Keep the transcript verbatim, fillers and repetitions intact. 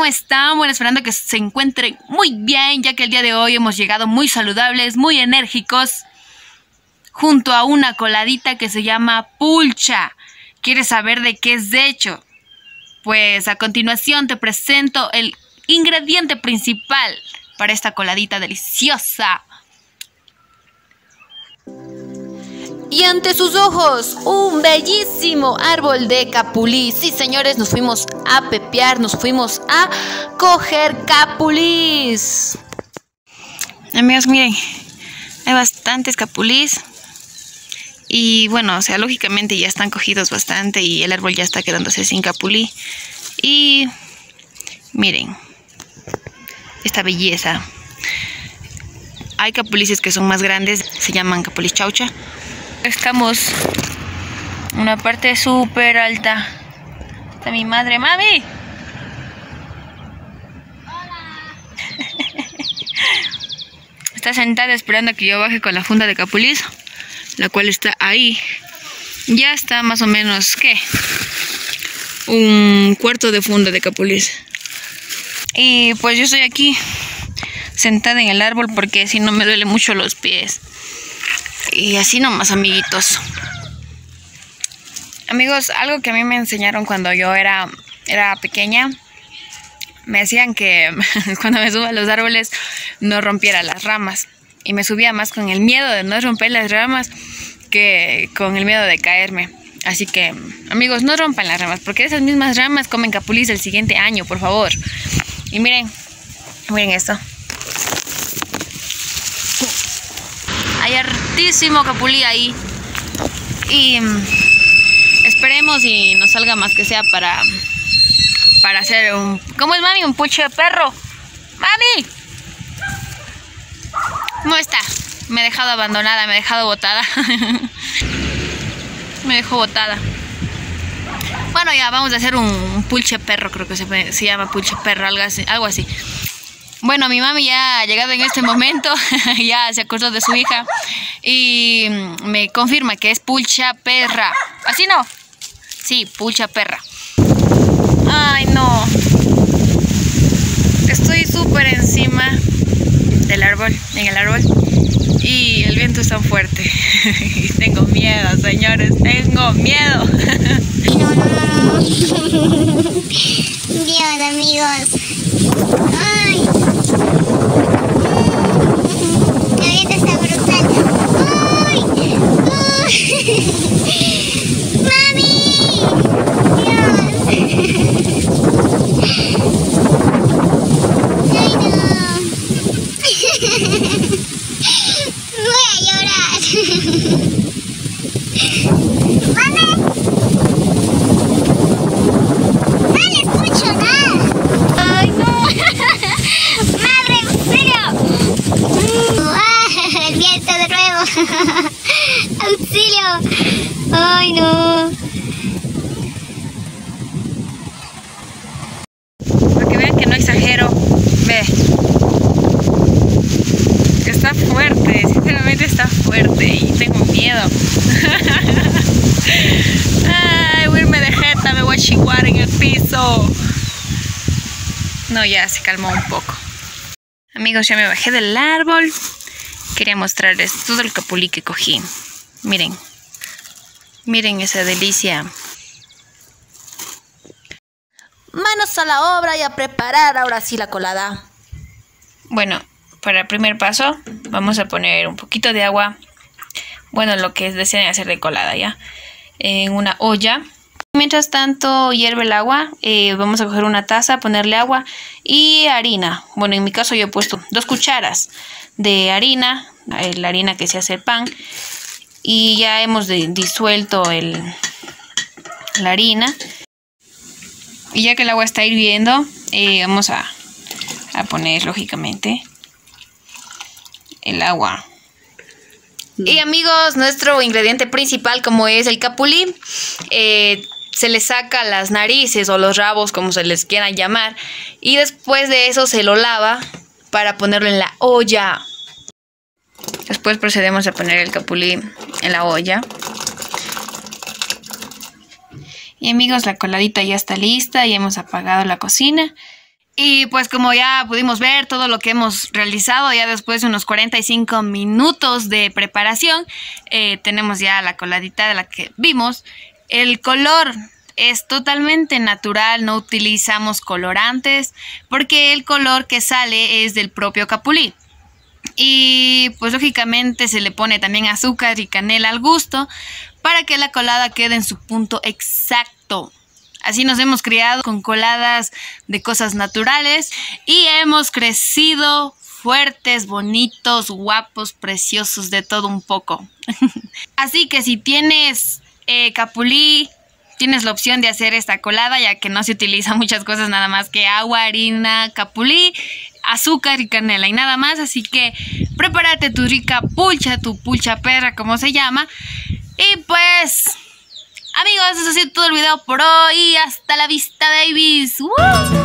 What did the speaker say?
¿cómo están? Bueno, esperando que se encuentren muy bien, ya que el día de hoy hemos llegado muy saludables, muy enérgicos, junto a una coladita que se llama pulcha. ¿Quieres saber de qué es de hecho? Pues a continuación te presento el ingrediente principal para esta coladita deliciosa. Y ante sus ojos, un bellísimo árbol de capulí. Sí, señores, nos fuimos a pepear, nos fuimos a coger capulís. Amigos, miren, hay bastantes capulís. Y bueno, o sea, lógicamente ya están cogidos bastante y el árbol ya está quedándose sin capulí. Y miren, esta belleza. Hay capulíes que son más grandes, se llaman capulís chaucha. Estamos en una parte súper alta. Está mi madre, mami. Está sentada esperando a que yo baje con la funda de capulís, la cual está ahí. Ya está más o menos, ¿qué? Un cuarto de funda de capulís. Y pues yo estoy aquí sentada en el árbol porque si no me duele mucho los pies. Y así nomás, amiguitos. Amigos, algo que a mí me enseñaron cuando yo era, era pequeña, me decían que cuando me suba a los árboles no rompiera las ramas. Y me subía más con el miedo de no romper las ramas que con el miedo de caerme. Así que, amigos, no rompan las ramas, porque esas mismas ramas comen capulís el siguiente año, por favor. Y miren, miren esto. Hay hartísimo capulí ahí. Y um, esperemos y nos salga más que sea para, para hacer un... ¿Cómo es, mami? Un puche de perro. ¡Mami! ¿Cómo está? Me he dejado abandonada, me he dejado botada. Me dejó botada. Bueno, ya vamos a hacer un, un pulche perro, creo que se, se llama pulche perro, algo así, algo así. Bueno, mi mami ya ha llegado en este momento, ya se acordó de su hija y me confirma que es pulcha perra. ¿Así no? Sí, pulcha perra. Ay, no. Estoy súper encima del árbol, en el árbol, y el viento es tan fuerte. Y tengo miedo, señores, tengo miedo. No, no, no, no. Dios, amigos. Ay. El viento está brutal. ¡Ay! ¡Ay! ¡Mami! Dios. Ay, no. Voy a llorar. ¡Mami! No le escucho nada. ¡Ay, no! ¡Madre, en serio! ¡Ah! ¡El viento de nuevo! ¡Auxilio! ¡Ay, no! Para que vean que no exagero. Ve. Está fuerte, sinceramente está fuerte y tengo miedo. Ay, voy a irme de jeta, me voy a chiguar en el piso. No, ya se calmó un poco. Amigos, ya me bajé del árbol. Quería mostrarles todo el capulí que cogí. Miren. Miren esa delicia. Manos a la obra y a preparar ahora sí la colada. Bueno, para el primer paso vamos a poner un poquito de agua. Bueno, lo que deseen hacer de colada ya. En una olla. Mientras tanto hierve el agua, eh, vamos a coger una taza, ponerle agua y harina. Bueno, en mi caso yo he puesto dos cucharas de harina, eh, la harina que se hace el pan. Y ya hemos de, disuelto el, la harina. Y ya que el agua está hirviendo, eh, vamos a, a poner lógicamente el agua. Y amigos, nuestro ingrediente principal, como es el capulí, eh, se le saca las narices o los rabos, como se les quieran llamar, y después de eso se lo lava para ponerlo en la olla. Después procedemos a poner el capulí en la olla. Y amigos, la coladita ya está lista, ya hemos apagado la cocina. Y pues como ya pudimos ver todo lo que hemos realizado, ya después de unos cuarenta y cinco minutos de preparación, eh, tenemos ya la coladita de la que vimos. El color es totalmente natural, no utilizamos colorantes, porque el color que sale es del propio capulí. Y pues lógicamente se le pone también azúcar y canela al gusto, para que la colada quede en su punto exacto. Así nos hemos criado con coladas de cosas naturales y hemos crecido fuertes, bonitos, guapos, preciosos, de todo un poco. Así que si tienes eh, capulí, tienes la opción de hacer esta colada, ya que no se utiliza muchas cosas, nada más que agua, harina, capulí, azúcar y canela y nada más. Así que prepárate tu rica pulcha, tu pulcha perra, como se llama. Y pues... amigos, eso ha sido todo el video por hoy. Hasta la vista, babies. ¡Woo!